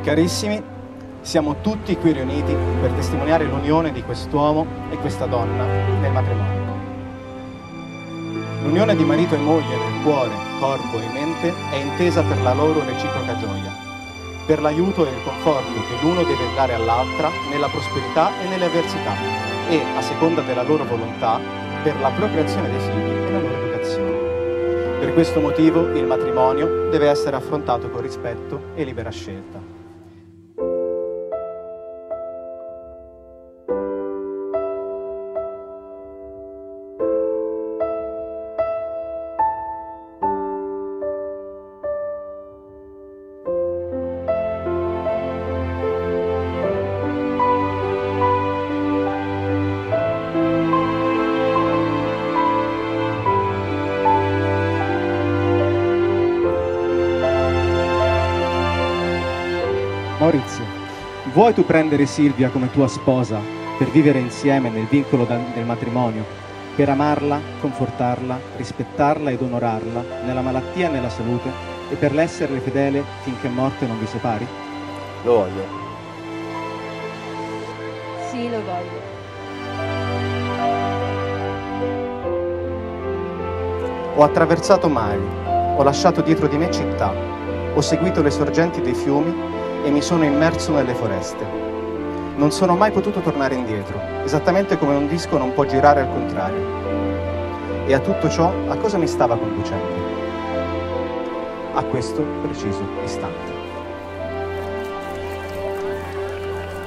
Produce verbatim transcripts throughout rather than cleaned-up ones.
Carissimi, siamo tutti qui riuniti per testimoniare l'unione di quest'uomo e questa donna nel matrimonio. L'unione di marito e moglie nel cuore, corpo e mente è intesa per la loro reciproca gioia, per l'aiuto e il conforto che l'uno deve dare all'altra nella prosperità e nelle avversità e, a seconda della loro volontà, per la procreazione dei figli e la loro educazione. Per questo motivo il matrimonio deve essere affrontato con rispetto e libera scelta. Maurizio, vuoi tu prendere Silvia come tua sposa per vivere insieme nel vincolo del matrimonio, per amarla, confortarla, rispettarla ed onorarla nella malattia e nella salute e per l'esserle fedele finché morte non vi separi? Lo voglio. Sì, lo voglio. Ho attraversato mari, ho lasciato dietro di me città, ho seguito le sorgenti dei fiumi e mi sono immerso nelle foreste. Non sono mai potuto tornare indietro, esattamente come un disco non può girare al contrario. E a tutto ciò, a cosa mi stava conducendo? A questo preciso istante.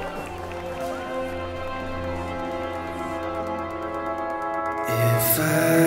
If I